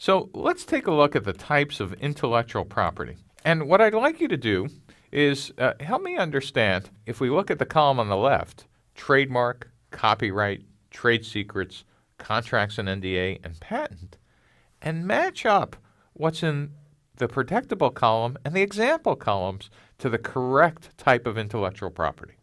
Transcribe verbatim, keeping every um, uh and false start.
So let's take a look at the types of intellectual property. And what I'd like you to do is uh, help me understand, if we look at the column on the left, trademark, copyright, trade secrets, contracts and N D A, and patent, and match up what's in the protectable column and the example columns to the correct type of intellectual property.